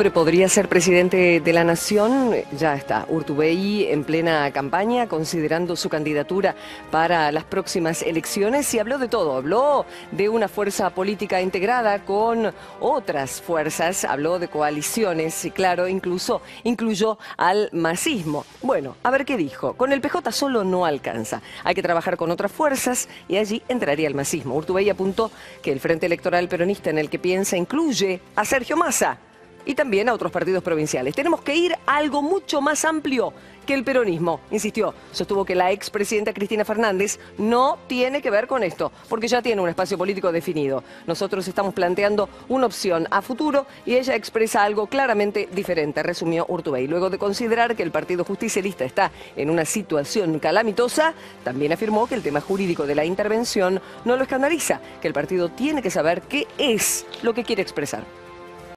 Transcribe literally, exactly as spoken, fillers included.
hombre podría ser presidente de la nación. Ya está, Urtubey en plena campaña, considerando su candidatura para las próximas elecciones, y habló de todo. Habló de una fuerza política integrada con otras fuerzas, habló de coaliciones y, claro, incluso incluyó al masismo. Bueno, a ver qué dijo. Con el P J solo no alcanza. Hay que trabajar con otras fuerzas y allí entraría el masismo. Urtubey apuntó que el Frente Electoral Peronista en el que piensa incluye a Sergio Massa y también a otros partidos provinciales. Tenemos que ir a algo mucho más amplio que el peronismo, insistió. Sostuvo que la expresidenta Cristina Fernández no tiene que ver con esto, porque ya tiene un espacio político definido. Nosotros estamos planteando una opción a futuro y ella expresa algo claramente diferente, resumió Urtubey. Luego de considerar que el Partido Justicialista está en una situación calamitosa, también afirmó que el tema jurídico de la intervención no lo escandaliza, que el partido tiene que saber qué es lo que quiere expresar.